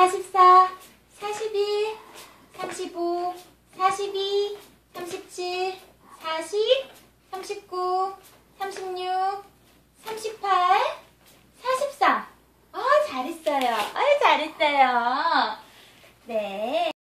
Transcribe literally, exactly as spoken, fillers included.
사십사, 사십일, 삼십오, 사십이, 삼십칠, 사십, 삼십구, 삼십육, 삼십팔, 사십사. 아, 잘했어요. 아, 잘했어요. 네.